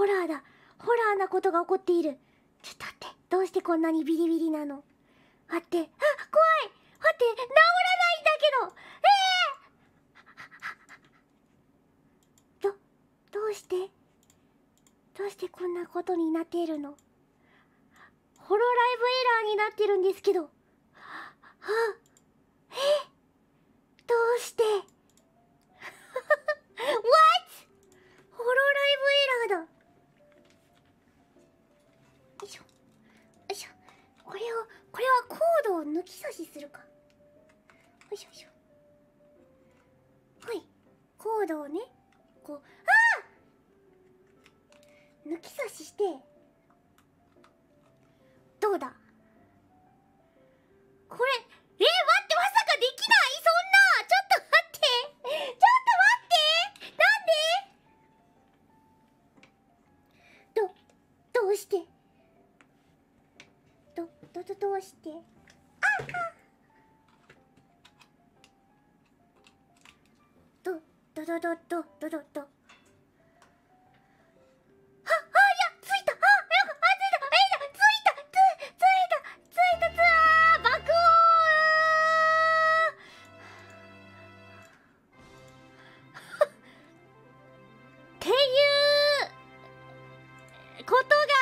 ホラーだ。ホラーなことが起こっている。ちょっと待って。どうしてこんなにビリビリなの？待って。あ、怖い。待って。治らないんだけど。どうしてこんなことになっているの？ホロライブエラーになってるんですけど。どうしてWhat? ホロライブエラーだ。よいしょ。よいしょ。これはコードを抜き差しするか。よいしょよいしょ。はい。コードをね、こう、抜き差しして、どうだ？これ、待って、まさかできない？そんな！ちょっと待って！なんで？どうして？どうして？いや、ついた！爆音！っていうことが